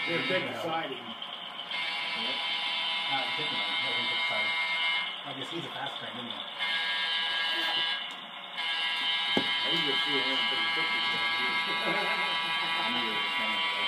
They're big siding. Yep. Taking it. I think it's siding. I guess he's a fast train, isn't he? I think you're 350. I knew it was coming.